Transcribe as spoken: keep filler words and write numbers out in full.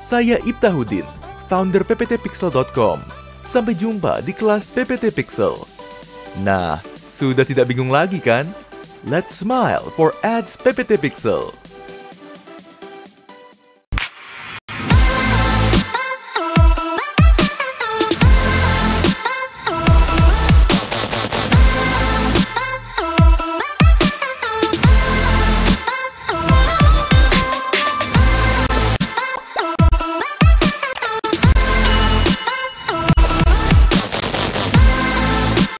Saya Ibtahuddin, founder p p t pixel dot com. Sampai jumpa di kelas P P T Pixel. Nah, sudah tidak bingung lagi kan? Let's smile for ads P P T Pixel.